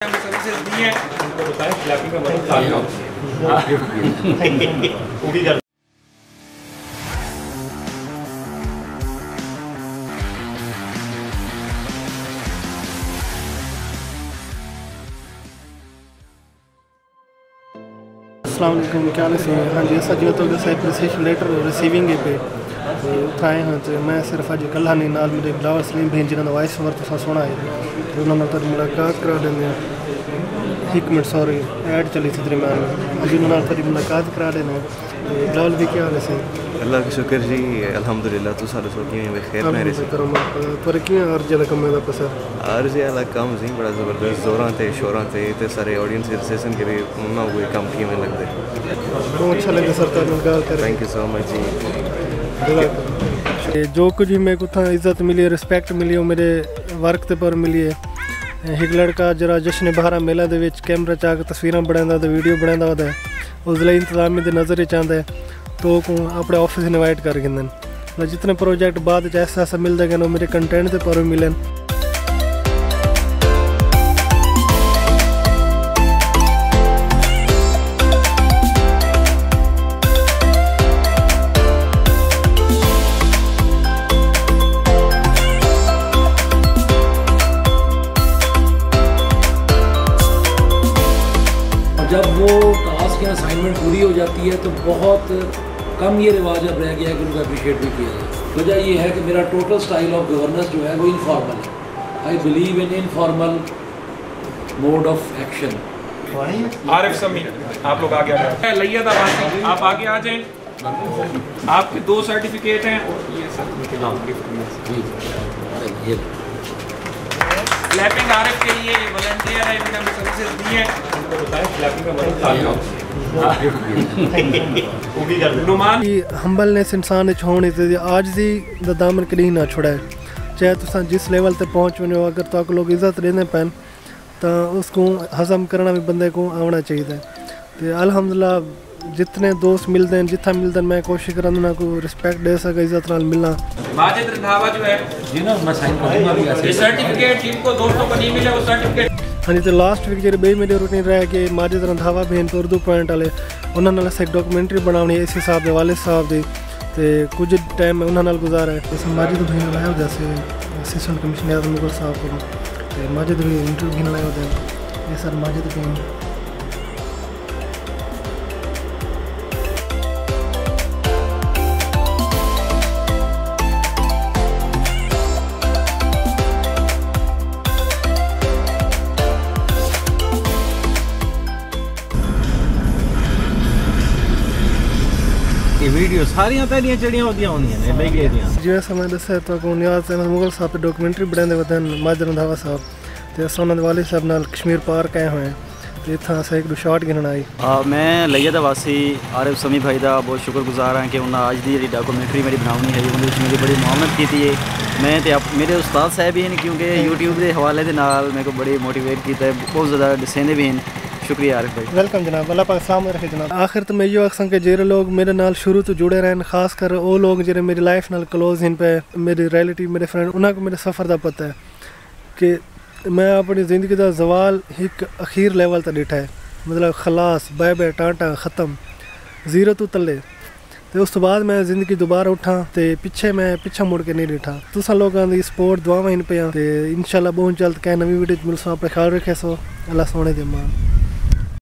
Services दी है उनको बताएं क्लैपिंग का मतलब तालियां वो भी कर अस्सलाम वालेकुम, क्या हाल है? हाँ जी, असा जो तो एप्लीकेशन लेटर रिसीविंग पे उठाए हाँ तो मैं सिर्फ अज कला नहीं नाल मेरे बिलावल सलीम भें जिन्होंने वॉइस ओवर तो सोना है तो उन्होंने तो मुलाकात करा देने 1 मिनट सॉरी ऐड चली थी दरम्यान अभी उन्होंने तो मुलाकात करा देने बिलावल भी क्या हाल है? अल्लाह का शुक्र जी अल्हम्दुलिल्लाह तो सारे सो किए खैर मेरे से पर कियां अर्ज वाला कम दा पसर अर्ज वाला काम जी बड़ा ज़बरदस्त जोरां ते शोरां ते सारे ऑडियंस रिसेशन के भी ना हुए काम किए में लगदे तो अच्छा लगे सरकार ने गाल कर थैंक यू सो मच जी जो कुछ भी मेरे को था इज्जत मिली रिस्पैक्ट मिली वो मेरे वर्क ते पर मिली है। एक लड़का जरा जश्न बहारा मेला दे विच कैमरा चा के तस्वीरां बनांदा ते वीडियो बनांदा होता है उसले इंतजामी दे नज़र चाहता है तो को अपने ऑफिस इनवाइट कर गिंदन जितने प्रोजेक्ट बाद ऐसा ऐसा मिलते गए मेरे कंटेंट ते पर मिलन। जब वो टास्क या असाइनमेंट पूरी हो जाती है तो बहुत कम ये रिवाज अब रह गया है कि उनको अप्रिशिएट भी किया जाए। वजह ये है कि मेरा टोटल स्टाइल ऑफ गवर्नेंस जो है वो इनफॉर्मल है। I believe in informal mode of action. Arif Sami आप लोग आगे आ जाए लैयद अब्बासी आप आगे आ जाएं आपके 2 सर्टिफिकेट हैं क्लैपिंग आरिफ के लिए ये वॉलंटियर है इनका सर्विसेज दी है उनको बताएं क्लैपिंग का मतलब तालियां हम्बलनेस इंसान होने से आज दी दामन कहीं ना छुड़ाए चाहे तुम जिस लेवल तक पहुँच वनो अगर तो लोग इज्जत देने पैन तो उसको हजम करना भी बंदे को आना चाहिए। तो अल्हम्दुलिल्लाह जितने दोस्त मिलते हैं जितना मिलते हैं मैं कोशिश करा ना को रिस्पेक्ट दे सके इज्जत नाल मिलना। माजिद रंधावा जो है जी ना मैं साइन करूंगा भी ऐसे सर्टिफिकेट जिनको दोस्तों को नहीं मिले वो सर्टिफिकेट हाँ जी तो लास्ट वीक जो बे मेरे रूटीन रहा कि माजिद रंधावा बहन तो उर्दू पॉइंट वाले उन्होंने एक डॉक्यूमेंट्री बनानी इसी साहब के वालिद साहब की तो कुछ टाइम उन्होंने गुजारा है। जैसे माजिद भी लाया होता जैसे असिस्टेंट कमिश्नर मुगल साहब को तो माजिद भी इंटरव्यू भी लाया होता है ये सर माजिद भी वीडियो सारियां पहलियां चढ़ियां होंदियां ने बेगे दियां जिवें समय दस्या तो को नियाज अहमद मुगल साहब पे डॉक्यूमेंट्री बनाते वतन माजिद रंधावा साहब ते अस उन्होंने वालिद साहब नाल कश्मीर पार्क आए हुए हैं तो इतना अस एक दो शॉट गिनना आई। मैं लैयद वासी आरिफ समी भाई का बहुत शुक्रगुजार हाँ कि उन्हें अज की डॉक्यूमेंट्री मेरी बनानी है उन्हें मेरी बड़ी मुहम्मत की है। मैं तो मेरे उस्ताद साहब भी हैं क्योंकि यूट्यूब के हवाले के नाल मेरे को बड़ी मोटिवेट किया है बहुत ज़्यादा दसेंदे भी हैं। शुक्रिया आरिफ भाई। वेलकम जनाब अल्लाह पाक सामने रखे जनाब। आखिर तो मैं यो आखसां कि जेरे लोग मेरे नाल शुरू तो जुड़े रहन खास कर वो लोग जेरे मेरी लाइफ नाल क्लोज इन पे मेरी रिलेटिव मेरे फ्रेंड उन्हें को मेरे सफ़र का पता है कि मैं अपनी ज़िंदगी का जवाल एक अखीर लेवल तक डिठा है मतलब खलास बाय बाय टाटा ख़त्म जीरो तो तले तो उस बाद मैं ज़िंदगी दोबारा उठा तो मैं पिछा मुड़ के नहीं डिठा तुसा लोगों की सपोर्ट दुआवां इन पे इंशाल्लाह बहुत जल्द क्या नवी वीडियो मिलसो अपने ख्याल रखे सो अल्लाह सोने दे मान।